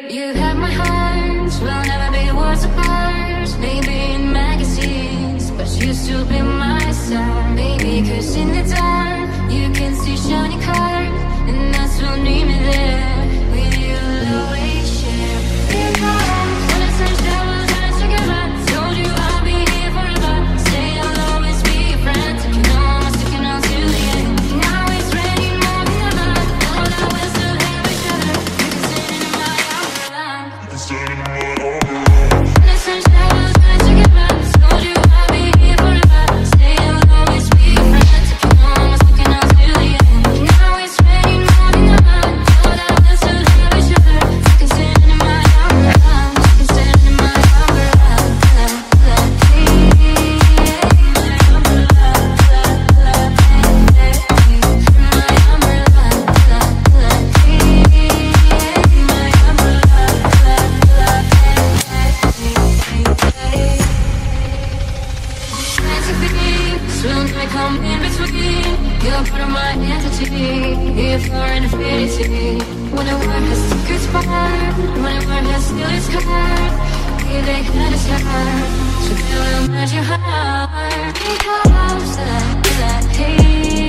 You have my heart, we'll never be worlds apart. Maybe in magazines, but you still be my side. Maybe cause in the dark, you can see shiny cars, and that's what need me there. With you, I'll always share. Because when the sun showers, when it's together, told you I'll be here forever. Say I'll always be your friend. You know I'm sticking on to the end. Now it's raining more than ever. Know that we'll still have each other. You can stand in my umbrella. You can stand in my umbrella. When the sun showers, when it's together, told you I'll be here forever. Say I'll always be your friend. You know I'm sticking on to the end. Now it's raining more than ever. Know that we'll still have each other. You can stand in my umbrella. You can stand in my umbrella. Come in between, you're part of my entity. Here for infinity. When a word has took its part, when a word has still its card, here they had its heart. So they will match your heart. Because I hate